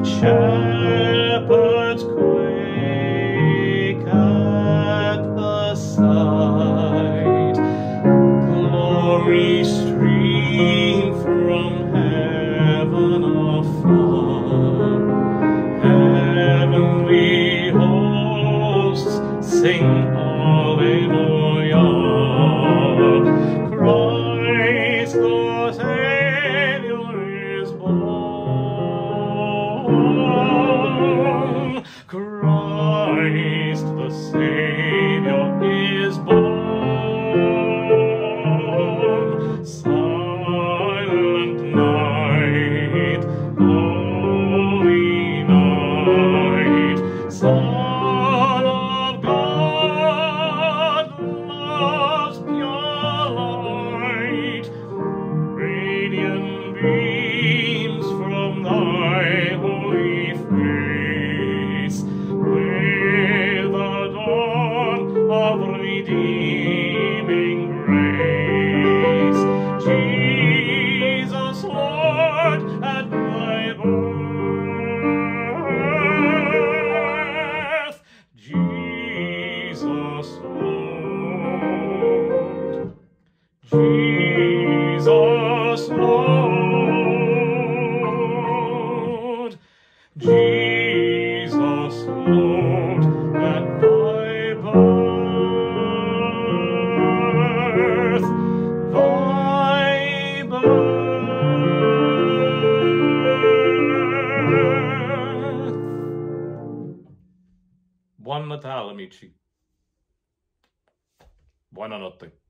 Shepherds quake at the sight, glory stream from heaven afar, heavenly hosts sing Alleluia. Christ the Savior is born. Christ the Savior is born. Silent night, holy night, Son of God, love's pure light, radiant beams from thy holy face, with the dawn of redeeming grace. Jesus, Lord, at thy birth, Jesus, Lord, Jesus, Lord, Jesus, Lord, at thy birth, thy birth. Buon Natale, amici. Buonanotte.